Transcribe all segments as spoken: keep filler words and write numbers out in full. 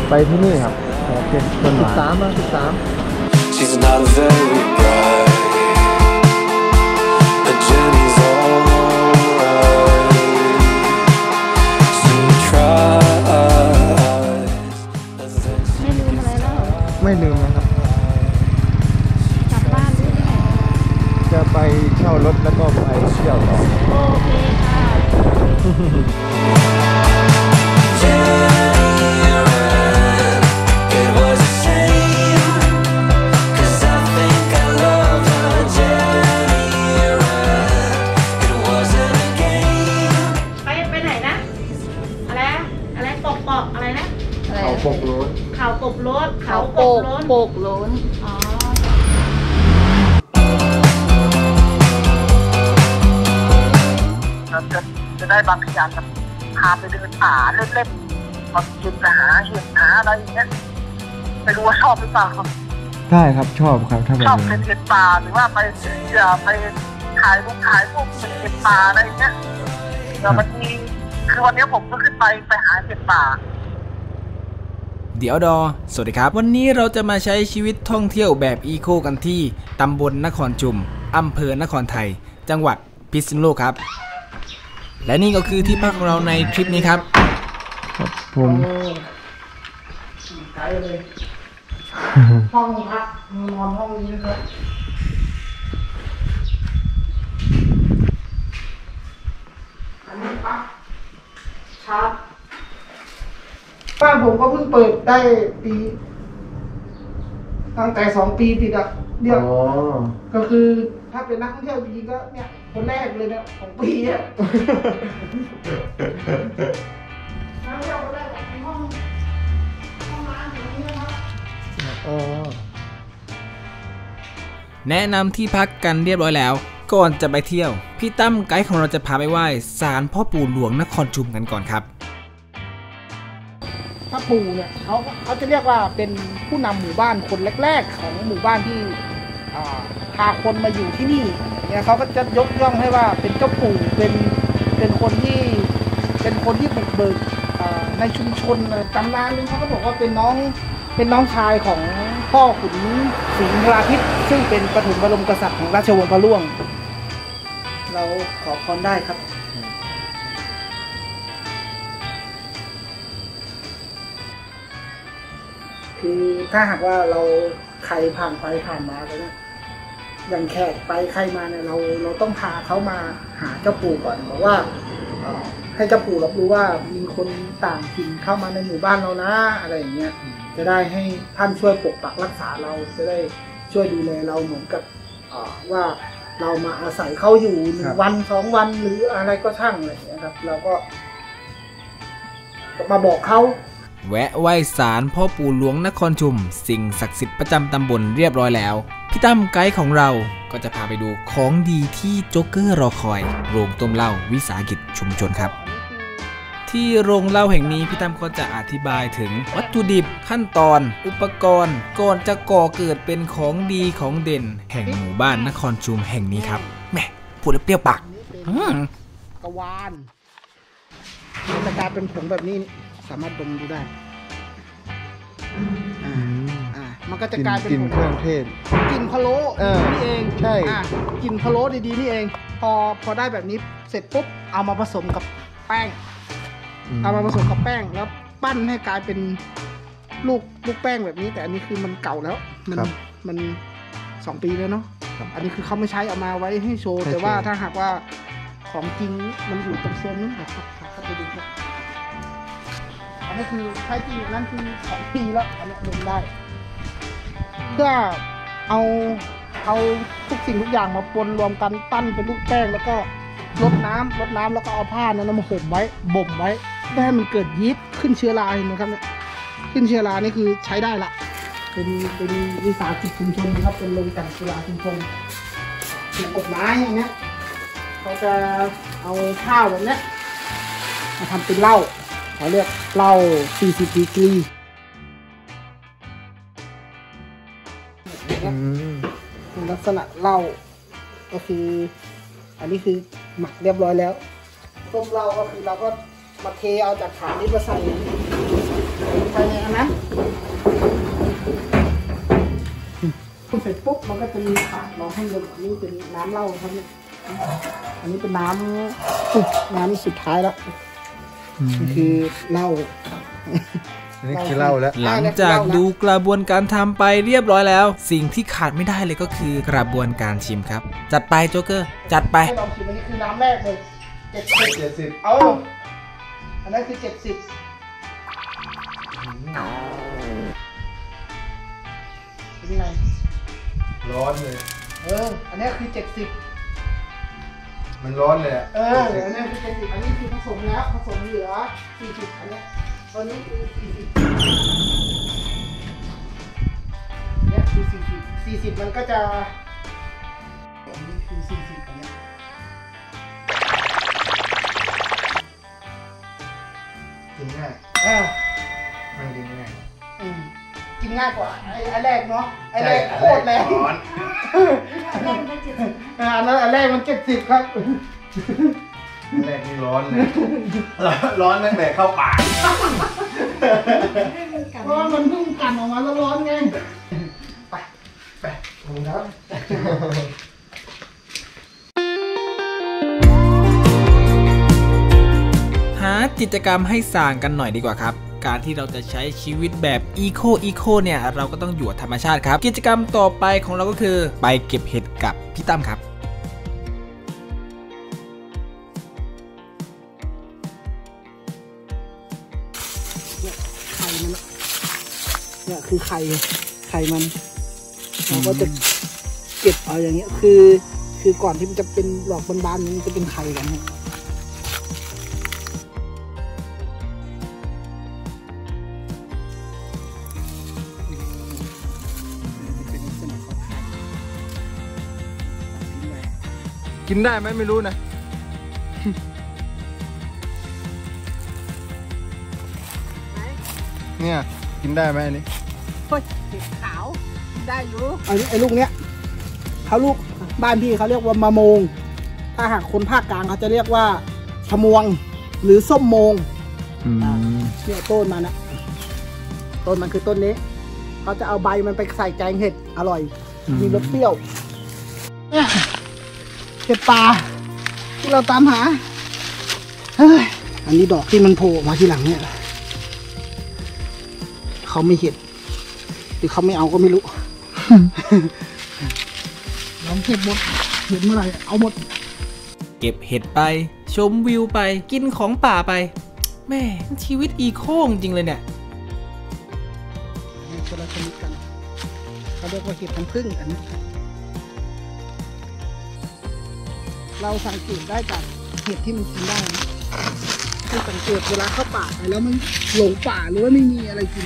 ไปที่นี่ครับเป็นต้นหวานสามมาสิบสามไม่ลืมนะครับกลับบ้านด้วยจะไปเช่ารถแล้วก็ไปเที่ยวต่อโอเคค่ะไปไหนนะอะไรอะไรปกปอกอะไรนะเขาปกโล้นเขากบโล้นเขาโปกโปกโล้นอ๋อจะจะได้บางอย่างจะพาไปเดินป่าเล่นๆมากินไปหาเห็ดหาอะไรอย่างเงี้ยไม่รู้ว่าชอบหรือเปล่าครับได้ครับชอบครับถ้าแบบชอบเป็นเห็ดป่าหรือว่าไปจะไปถ่ายรูปถ่ายพวกเป็นเห็ดป่าอะไรอย่างเงี้ยเดี๋ยวมันมีคือวันนี้ผมก็ขึ้นไปไปหาเห็ดป่าเดี๋ยวดอสวัสดีครับวันนี้เราจะมาใช้ชีวิตท่องเที่ยวแบบอีโคกันที่ตำบลนครชุมอำเภอนครไทยจังหวัดพิษณุโลกครับและนี่ก็คือที่พักของเราในทริปนี้ครับครับผมไกลเลยห้องพักนอนห้องนี้นะครับอันนี้พักชาร์จบ้านผมก็เพิ่งเปิดได้ปีตั้งแต่สองปีติดอ่ะเดียวก็คือถ้าเป็นนักท่องเที่ยวจริงๆก็เนี่ยคนแรกเลยเนี่ยของปีอ่ะนักท่องเที่ยวคนแรกของห้องห้องน้ำอย่างนี้นะครับแนะนำที่พักกันเรียบร้อยแล้วก่อนจะไปเที่ยวพี่ตั้มไกด์ของเราจะพาไปไหว้ศาลพ่อปู่หลวงนครชุมกันก่อนครับพระปู่เนี่ยเขาเขาจะเรียกว่าเป็นผู้นำหมู่บ้านคนแรกๆของหมู่บ้านที่พาคนมาอยู่ที่นี่เนี่ยเขาก็จะยกย่องให้ว่าเป็นเจ้าปู่เป็นเป็นคนที่เป็นคนที่บุกเบิกในชุมชนตำนานนึงเขาก็บอกว่าเป็นน้องเป็นน้องชายของพ่อขุนศรีนราธิปซึ่งเป็นปฐมบรมกษัตริย์ของราชวงศ์พระล่วงเราขอพรได้ครับคือถ้าหากว่าเราใครผ่านไปผ่านมาเลยนะอย่างแขกไปใครมาเนี่ยเราเราต้องพาเขามาหาเจ้าปู่ก่อนบอกว่าให้เจ้าปู่รับรู้ว่ามีคนต่างถิ่นเข้ามาในหมู่บ้านเรานะอะไรอย่างเงี้ยจะได้ให้ท่านช่วยปกปักรักษาเราจะได้ช่วยดูแลเราเหมือนกับว่าเรามาอาศัยเขาอยู่หนึ่งวันสองวันหรืออะไรก็ช่างอะไรอย่างเงี้ยครับเราก็มาบอกเขาแวะไหว้ศาลพ่อปู่หลวงนครชุมสิ่งศักดิ์สิทธิ์ประจำตำบลเรียบร้อยแล้วพี่ตั้มไกด์ของเราก็จะพาไปดูของดีที่โจ๊กเกอร์รอคอยโรงต้มเหล้าวิสาหกิจชุมชนครับที่โรงเหล้าแห่งนี้พี่ตั้มก็จะอธิบายถึงวัตถุดิบขั้นตอนอุปกรณ์ก่อนจะก่อเกิดเป็นของดีของเด่นแห่งหมู่บ้านนครชุมแห่งนี้ครับแม่พูดแล้วเปรี้ยวปากกระวานมันจะกลายเป็นผงแบบนี้สามารถดมดูได้อ่าอ่ามันก็จะกลายเป็นกลิ่นเครื่องเทศกลิ่นพะโล้นี่เองใช่อ่ากลิ่นพะโล้ดีๆนี่เองพอพอได้แบบนี้เสร็จปุ๊บเอามาผสมกับแป้งเอามาผสมกับแป้งแล้วปั้นให้กลายเป็นลูกลูกแป้งแบบนี้แต่อันนี้คือมันเก่าแล้วมันมันสองปีแล้วเนาะอันนี้คือเขาไม่ใช้เอามาไว้ให้โชว์แต่ว่าถ้าหากว่าของจริงมันอยู่ตรงโซนนู้นนะครับเข้าไปดูครับอันนี้คือใช้จริงนั่นคือสองปีแล้วอันนี้ดมได้เพื่อเอาเอาทุกสิ่งทุกอย่างมาปนรวมกันปั้นเป็นลูกแป้งแล้วก็ลดน้ำลดน้ำแล้วก็เอาผ้านั้นมาห่มไว้บ่มไว้เพื่อให้มันเกิดยีสต์ขึ้นเชื้อราเห็นไหมครับเนี่ยขึ้นเชื้อรานี่คือใช้ได้ละเป็นเป็นวิสาหกิจชุมชนนะครับเป็นโรงกลั่นสุราชุมชนถูกกฎหมายอย่างเงี้ยเขาจะเอาข้าวแบบนี้มาทำเป็นเหล้าเขาเรียกเหล้าสี่สิบดีกรีเป็นลักษณะเหล้าก็คืออันนี้คือหมักเรียบร้อยแล้วต้มเหล้าก็คือเราก็มาเทเอาจากฐานนี้มาใส่ไปในอันนั้นเสร็จปุ๊บมันก็จะมีถาดรองให้ลมอันนี้เป็นน้ำเหล้าครับเนี่ยอันนี้เป็นน้ำน้ำสุดท้ายแล้วนี่คือเหล้านี่คือเหล้าแล้วหลังจากดูกระบวนการทำไปเรียบร้อยแล้ว สิ่งที่ขาดไม่ได้เลยก็คือกระบวนการชิมครับจัดไปโจ๊กเกอร์จัดไปให้ลองชิมอันนี้คือน้ำแรกเลยเจ็ดสิบเจ็ดสิบเอาอันนั้นคือเจ็ดสิบเป็นไงร้อนเลยเอออันนี้คือเจ็ดสิบมันร้อนเลยอะเอออันนี้คือเจ็ดสิบอันนี้คือผสมแล้วผสมเหลือสี่สิบอันนี้ตอนนี้คือสี่สิบเนี่ยคือสี่สิบสี่สิบมันก็จะอันนี้คือสี่สิบอันนี้กินง่ายเออมันกินง่ายอืมกินง่ายกว่าไอ้ไอ้แรกเนาะไอ้แรกใช่โคตรแรงร้อนเล่นไปจิตอ่าอันนั้นอันแรกมันเจ็ดสิบครับแรกนี่ร้อนเลย ร้อนตั้งแต่เข้าปากเพราะว่ามันเพิ่งกันออกมาแล้วร้อนไงไปไปขอบคุณครับหากิจกรรมให้สร้างกันหน่อยดีกว่าครับการที่เราจะใช้ชีวิตแบบอีโคอีโคเนี่ยเราก็ต้องอยู่กับธรรมชาติครับกิจกรรมต่อไปของเราก็คือไปเก็บเห็ดกับพี่ตั้มครับไข่มันเนี่ยคือไข่ไข่มันเราก็จะเก็บเอาอย่างเงี้ยคือคือก่อนที่มันจะเป็นดอกบานๆมันจะเป็นไข่กันเนี่ยกินได้ไหมไม่รู้นะ เนี่ยกินได้ไหมอันนี้เฮ้ยเห็ดขาวได้อยู่ไอ้ไอ้ลูกเนี้ยเขาลูกบ้านพี่เขาเรียกว่ามะโมงถ้าหากคนภาคกลางเขาจะเรียกว่าชะมวงหรือส้มโมงเนี่ยต้นมันนะต้นมันคือต้นนี้เขาจะเอาใบมันไปใส่แกงเห็ดอร่อยมีรสเปรี้ยวเนี่ยเห็ดป่าที่เราตามหาเฮ้ยอันนี้ดอกที่มันโผล่ออกมาทีหลังเนี่ยเขาไม่เห็นหรือเขาไม่เอาก็ไม่รู้ เราเก็บหมดเห็นเมื่อไหร่เอาหมดเก็บเห็ดไปชมวิวไปกินของป่าไปแม่ชีวิตอีโคจริงเลยเนี่ยคนละชนิดกันเขาเรียกว่าเห็ดน้ำผึ้งอันนี้เราสังเกตได้จากเห็ดที่มันกินได้นะให้สังเกตเวลาเข้าป่าไปแล้วมันหลงป่าหรือว่าไม่มีอะไรกิน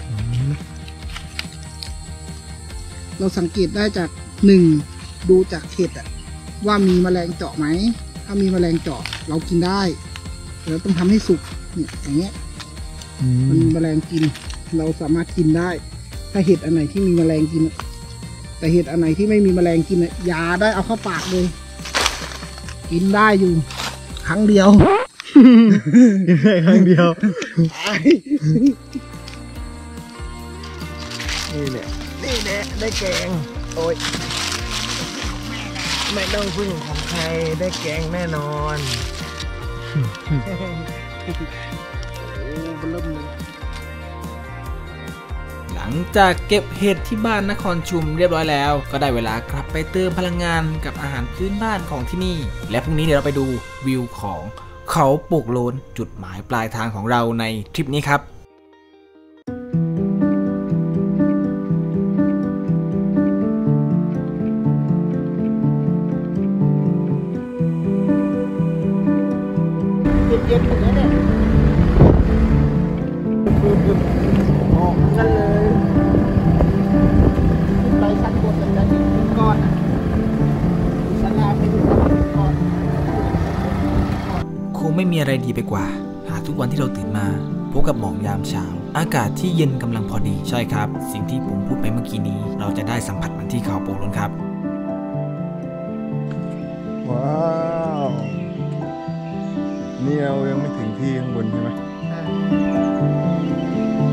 เราสังเกตได้จากหนึ่งดูจากเห็ดอะว่ามีแมลงเจาะไหมถ้ามีแมลงเจาะเรากินได้เราต้องทำให้สุกเนี่ยอย่างเงี้ยมันมีแมลงกินเราสามารถกินได้ถ้าเห็ดอันไหนที่มีแมลงกินแต่เห็ดอันไหนที่ไม่มีแมลงกินอะอย่าได้เอาเข้าปากเลยกินได้อยู่ครั้งเดียวกินได้ครั้งเดียวนี่แหละนี่แหละได้แกงโอ้ยไม่ต้องพึ่งของใครได้แกงแน่นอนโอ้เริ่มเลยหลังจากเก็บเห็ดที่บ้านนครชุมเรียบร้อยแล้วก็ได้เวลากลับไปเติมพลังงานกับอาหารพื้นบ้านของที่นี่และพรุ่งนี้เดี๋ยวเราไปดูวิวของเขาปลูกโลนจุดหมายปลายทางของเราในทริปนี้ครับเย็นๆอย่างนี้เนี่ยออกกันเลยขึ้นไปชั้นบนเลยนะเป็นก้อนชั้นล่างไปดูก้อนคงไม่มีอะไรดีไปกว่าหากทุกวันที่เราตื่นมาพบกับหมอกยามเช้าอากาศที่เย็นกำลังพอดีใช่ครับสิ่งที่ผมพูดไปเมื่อกี้นี้เราจะได้สัมผัสมันที่เขาปลูกโลนครับว้าวนี่เรายังไม่ถึงที่ข้างบนใช่ไหม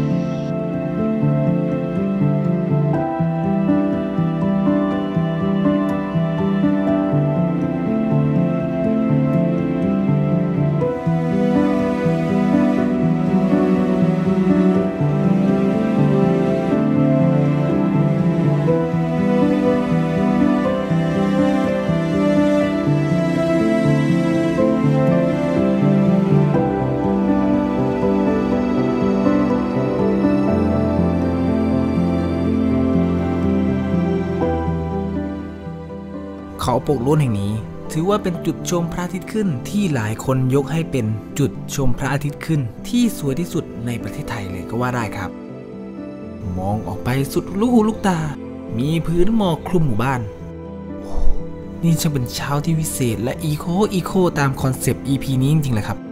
กโล้นแห่งนี้ถือว่าเป็นจุดชมพระอาทิตย์ขึ้นที่หลายคนยกให้เป็นจุดชมพระอาทิตย์ขึ้นที่สวยที่สุดในประเทศไทยเลยก็ว่าได้ครับมองออกไปสุดลูกหูลูกตามีพื้นหมอกคลุมหมู่บ้านนี่ช่างเป็นเช้าที่วิเศษและอีโคอีโคตามคอนเซปต์ อี พี นี้จริงๆเลยครับ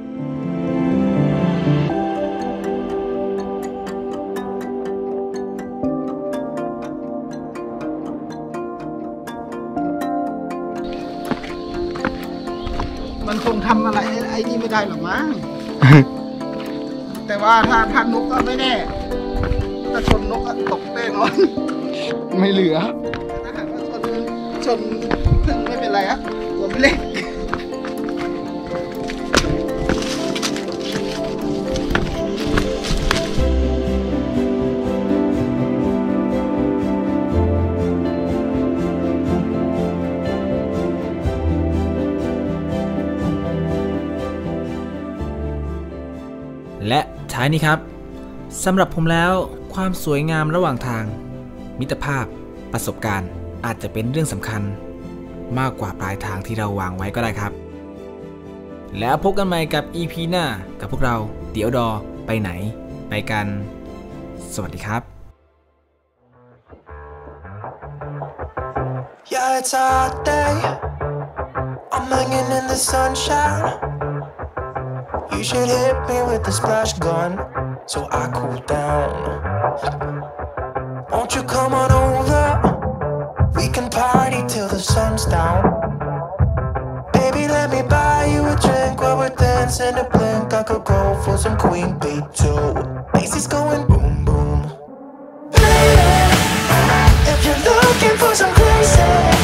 มันคงทำอะไรไอ้นี่ไม่ได้หรอกมั้ง แต่ว่าถ้าถ้านกก็ไม่แน่ถ้าชนนกก็ตกแน่นอนไม่เหลือถ้าหากว่าชนชนพึ่งไม่เป็นไรอะตัวไม่เล็กและท้ายนี้ครับสำหรับผมแล้วความสวยงามระหว่างทางมิตรภาพประสบการณ์อาจจะเป็นเรื่องสำคัญมากกว่าปลายทางที่เราวางไว้ก็ได้ครับแล้วพบกันใหม่กับ อี พี หน้ากับพวกเราเดี๋ยวดอไปไหนไปกันสวัสดีครับ Yeah, it's a hot day. I'm hanging in the sunshine. You should hit me with the splash gun so I cool down. Won't you come on over? We can party till the sun's down. Baby, let me buy you a drink while we're dancing to blink. I could go for some Queen Bee too. Macy's going boom boom. Baby, if you're looking for some crazy.